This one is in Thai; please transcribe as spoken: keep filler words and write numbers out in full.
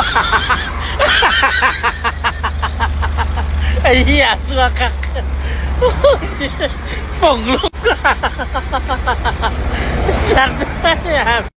ไอ้เหี้ยสัวคักฝงลูกสัตว์เนี่ย